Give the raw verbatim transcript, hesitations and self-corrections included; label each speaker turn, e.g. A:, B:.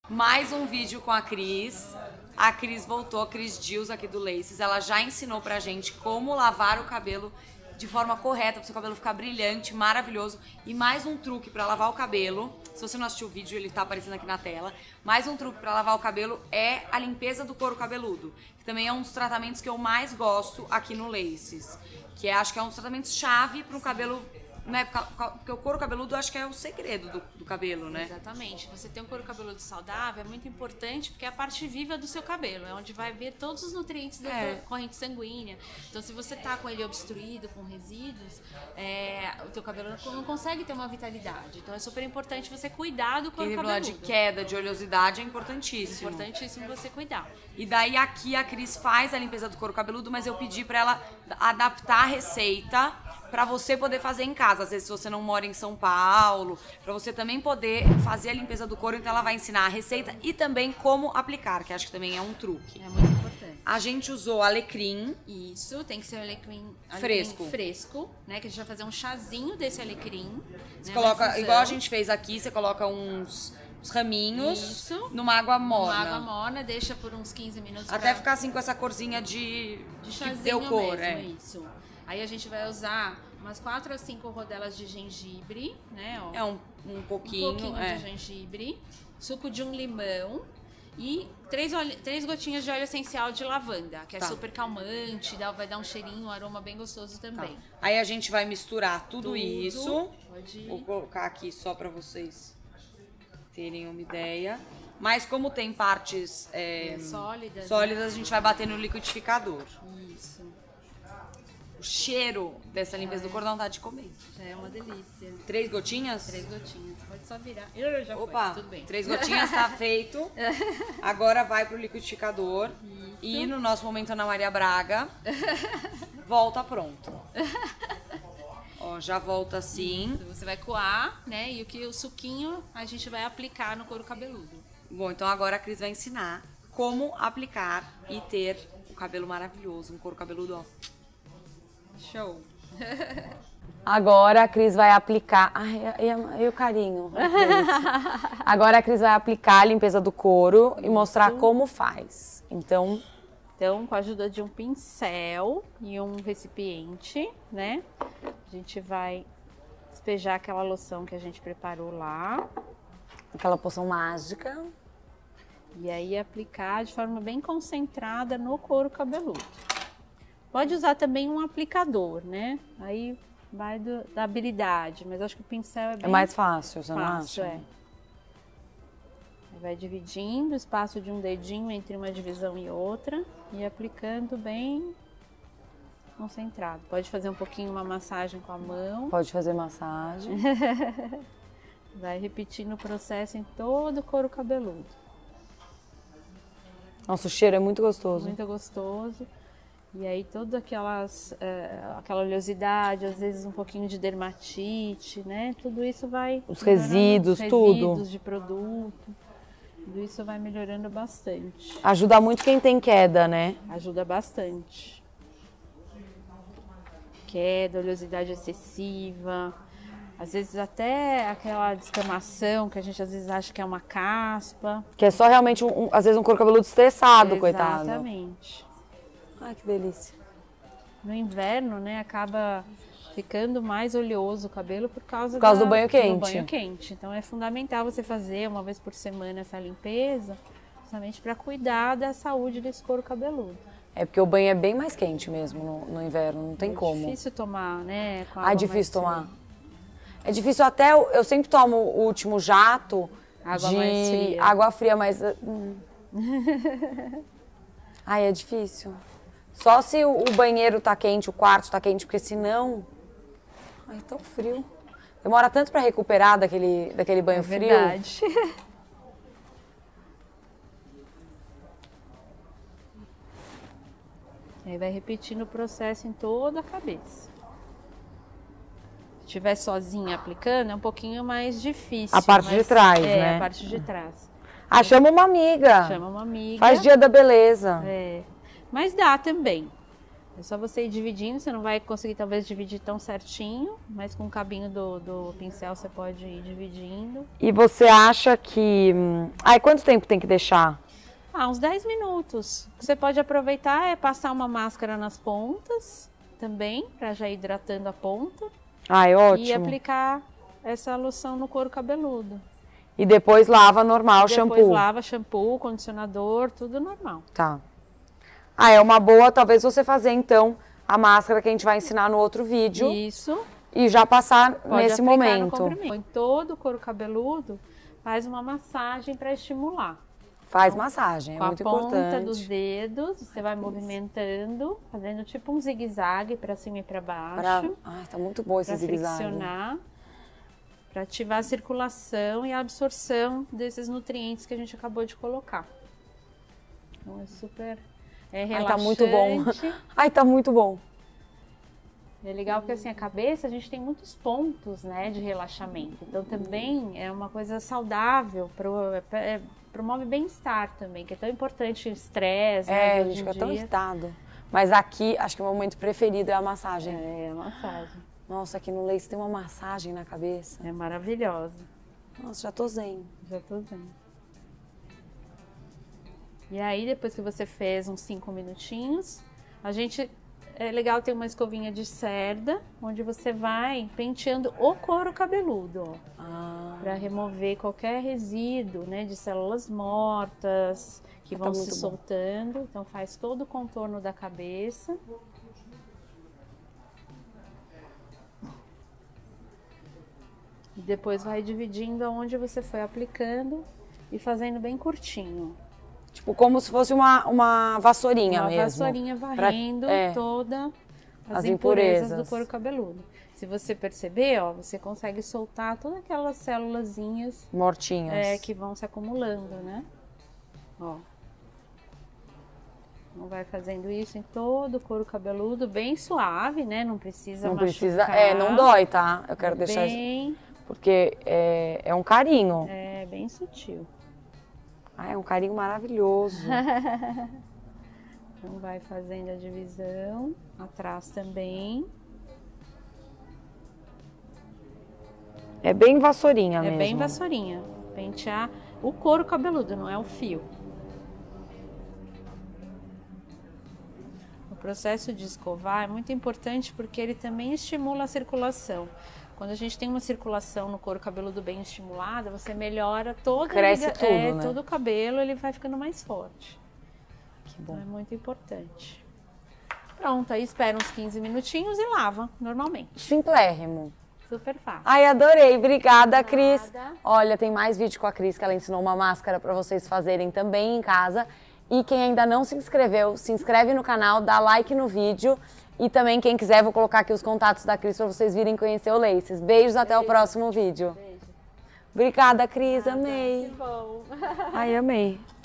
A: Mais um vídeo com a Cris. A Cris voltou, a Cris Dias aqui do Laces. Ela já ensinou pra gente como lavar o cabelo de forma correta, para o seu cabelo ficar brilhante, maravilhoso. E mais um truque para lavar o cabelo. Se você não assistiu o vídeo, ele tá aparecendo aqui na tela. Mais um truque para lavar o cabelo é a limpeza do couro cabeludo, que também é um dos tratamentos que eu mais gosto aqui no Laces. Que é, acho que é um dos tratamentos chave para um cabelo, né? Porque o couro cabeludo acho que é o segredo do, do cabelo, né?
B: Exatamente. Você ter um couro cabeludo saudável é muito importante porque é a parte viva do seu cabelo, é onde vai ver todos os nutrientes da
A: É.
B: corrente sanguínea. Então, se você tá com ele obstruído, com resíduos, é, o teu cabelo não consegue ter uma vitalidade. Então, é super importante você cuidar do couro
A: Aquele
B: cabeludo.
A: de queda, de oleosidade é importantíssimo.
B: Importantíssimo você cuidar.
A: E daí aqui a Cris faz a limpeza do couro cabeludo, mas eu pedi pra ela adaptar a receita pra você poder fazer em casa. Às vezes, se você não mora em São Paulo, pra você também poder fazer a limpeza do couro. Então ela vai ensinar a receita e também como aplicar, que acho que também é um truque.
B: É muito importante.
A: A gente usou alecrim.
B: Isso, tem que ser alecrim, alecrim
A: Fresco.
B: fresco, né? Que a gente vai fazer um chazinho desse alecrim.
A: Você
B: né,
A: coloca,
B: na infusão.
A: igual a gente fez aqui, você coloca uns, uns raminhos
B: Isso.
A: numa água morna.
B: Uma água morna, deixa por uns quinze minutos.
A: Até
B: pra...
A: ficar assim com essa corzinha de,
B: de
A: que
B: chazinho
A: deu cor,
B: mesmo,
A: é.
B: isso. Aí a gente vai usar umas quatro a cinco rodelas de gengibre, né? Ó,
A: É um, um pouquinho,
B: um pouquinho
A: é.
B: de gengibre, suco de um limão e três, óleo, três gotinhas de óleo essencial de lavanda, que é
A: Tá.
B: super calmante, dá, vai dar um cheirinho, um aroma bem gostoso
A: Tá.
B: também.
A: Aí a gente vai misturar tudo,
B: Tudo.
A: isso.
B: Pode ir.
A: Vou colocar aqui só pra vocês terem uma ideia. Mas como tem partes é,
B: É, sólidas,
A: sólidas, a gente vai bater no liquidificador.
B: Isso,
A: O cheiro dessa limpeza do couro não tá de comer.
B: já é uma delícia.
A: Três gotinhas?
B: Três gotinhas, pode só virar. Eu já
A: Opa,
B: foi, tudo bem.
A: três gotinhas tá feito. Agora vai pro liquidificador. E no nosso momento Ana Maria Braga, volta pronto. Ó, já volta assim.
B: Você vai coar, né? E o que o suquinho a gente vai aplicar no couro cabeludo.
A: Bom, então agora a Cris vai ensinar como aplicar e ter o cabelo maravilhoso, um couro cabeludo, ó.
B: Show!
C: Agora a Cris vai aplicar... Ai, e, e o carinho? Agora a Cris vai aplicar a limpeza do couro e mostrar como faz. Então,
B: Então, com a ajuda de um pincel e um recipiente, né? A gente vai despejar aquela loção que a gente preparou lá.
C: aquela poção mágica.
B: E aí aplicar de forma bem concentrada no couro cabeludo. Pode usar também um aplicador, né? Aí vai do, da habilidade, mas acho que o pincel é bem
C: É mais fácil, você não
B: fácil,
C: acha?
B: é. Aí vai dividindo o espaço de um dedinho entre uma divisão e outra e aplicando bem concentrado. Pode fazer um pouquinho uma massagem com a mão.
C: Pode fazer massagem.
B: Vai repetindo o processo em todo o couro cabeludo.
C: Nossa, o cheiro é muito gostoso.
B: Muito gostoso. E aí toda aquelas, é, aquela oleosidade, às vezes um pouquinho de dermatite, né? Tudo isso vai...
C: Os
B: melhorando,
C: resíduos,
B: os
C: tudo.
B: resíduos de produto. Tudo isso vai melhorando bastante.
C: Ajuda muito quem tem queda, né?
B: Ajuda bastante. Queda, oleosidade excessiva. Às vezes até aquela descamação que a gente às vezes acha que é uma caspa.
C: Que é só realmente, um, um- às vezes, um couro cabeludo estressado, coitado.
B: Exatamente.
C: Ai, que delícia.
B: No inverno, né, acaba ficando mais oleoso o cabelo por causa,
C: Por causa
B: da-
C: do banho quente.
B: do banho quente. Então é fundamental você fazer uma vez por semana essa limpeza, justamente para cuidar da saúde desse couro cabeludo.
C: É porque o banho é bem mais quente mesmo no, no inverno, não tem
B: É
C: como.
B: difícil tomar, né? com
C: Ah,
B: água
C: é difícil
B: mais
C: tomar.
B: fria.
C: É difícil até, eu eu sempre tomo o último jato
B: Água
C: de
B: mais fria.
C: água fria, mas... hum. Ai, é difícil. Só se o, o banheiro tá quente, o quarto tá quente, porque senão... Ai, tão frio. Demora tanto pra recuperar daquele, daquele banho
B: É
C: frio.
B: verdade. Aí vai repetindo o processo em toda a cabeça. Se estiver sozinha aplicando, é um pouquinho mais difícil.
C: A parte de
B: mas-
C: trás,
B: é,
C: né?
B: a parte de trás.
C: Ah, chama uma amiga.
B: Chama uma amiga.
C: Faz dia da beleza.
B: É. Mas dá também. É só você ir dividindo, você não vai conseguir talvez dividir tão certinho, mas com o cabinho do, do pincel você pode ir dividindo.
C: E você acha que... Ai, quanto tempo tem que deixar?
B: Ah, uns dez minutos. O que você pode aproveitar é passar uma máscara nas pontas também, para já ir hidratando a ponta.
C: Ai, ótimo.
B: E aplicar essa loção no couro cabeludo.
C: E depois lava normal,
B: depois
C: shampoo.
B: Depois lava shampoo, condicionador, tudo normal.
C: Tá. Ah, é uma boa, talvez você fazer então a máscara que a gente vai ensinar no outro vídeo.
B: Isso.
C: E já passar
B: Pode
C: nesse
B: aplicar
C: momento.
B: No comprimento. Em todo o couro cabeludo, faz uma massagem para estimular.
C: Faz massagem, é
B: Com
C: muito
B: a ponta
C: importante.
B: dos dedos, você vai movimentando, fazendo tipo um zigue-zague para cima e para baixo.
C: Pra... Ai, tá muito bom esse
B: Para
C: zigue-zague.
B: friccionar, para ativar a circulação e a absorção desses nutrientes que a gente acabou de colocar. Então é super... É relaxante.
C: Ai, tá muito bom. Ai, tá muito bom.
B: É legal porque assim, a cabeça, a gente tem muitos pontos, né, de relaxamento. Então também é uma coisa saudável, pro, é, promove bem-estar também, que é tão importante o estresse,
C: É,
B: né,
C: a gente fica tão irritado. Mas aqui, acho que o meu momento preferido é a massagem.
B: É, a massagem.
C: Nossa, aqui no Lace tem uma massagem na cabeça.
B: É maravilhosa.
C: Nossa, já tô zen.
B: Já tô vendo. E aí, depois que você fez uns cinco minutinhos, a gente... É legal ter uma escovinha de cerda, onde você vai penteando o couro cabeludo, ó.
C: Ah.
B: Para remover qualquer resíduo, né, de células mortas, que
C: Ah,
B: vão
C: tá
B: se
C: muito
B: soltando. Bom. Então faz todo o contorno da cabeça. E depois vai dividindo aonde você foi aplicando e fazendo bem curtinho.
C: Tipo, como se fosse uma, uma vassourinha
B: uma
C: mesmo.
B: Uma vassourinha varrendo
C: pra, é,
B: toda as,
C: as
B: impurezas.
C: impurezas
B: do couro cabeludo. Se você perceber, ó, você consegue soltar todas aquelas célulazinhas
C: mortinhas
B: é, que vão se acumulando, né? Ó. Então vai fazendo isso em todo o couro cabeludo, bem suave, né? Não precisa
C: Não
B: machucar.
C: precisa, é, não dói, tá? Eu quero deixar
B: bem,
C: porque é, é um carinho.
B: É, bem sutil.
C: Ah, é um carinho maravilhoso.
B: Então vai fazendo a divisão, atrás também.
C: É bem vassourinha
B: é
C: mesmo.
B: É bem vassourinha. Pentear o couro cabeludo, não é o fio. O processo de escovar é muito importante porque ele também estimula a circulação. Quando a gente tem uma circulação no couro cabeludo bem estimulada, você melhora toda
C: Cresce
B: a
C: tudo,
B: é,
C: né?
B: todo o cabelo, ele vai ficando mais forte.
C: Que bom.
B: Então é muito importante. Pronto, aí espera uns quinze minutinhos e lava, normalmente.
C: Simplérrimo.
B: Super fácil.
C: Ai, adorei. Obrigada, Cris.
B: Nada.
C: Olha, tem mais vídeo com a Cris, que ela ensinou uma máscara para vocês fazerem também em casa. E quem ainda não se inscreveu, se inscreve no canal, dá like no vídeo. E também, quem quiser, vou colocar aqui os contatos da Cris para vocês virem conhecer o Laces. Beijos, até Beijo. o próximo vídeo.
B: Beijo.
C: Obrigada, Cris.
B: Nada.
C: Amei.
B: Que bom.
C: Ai, amei.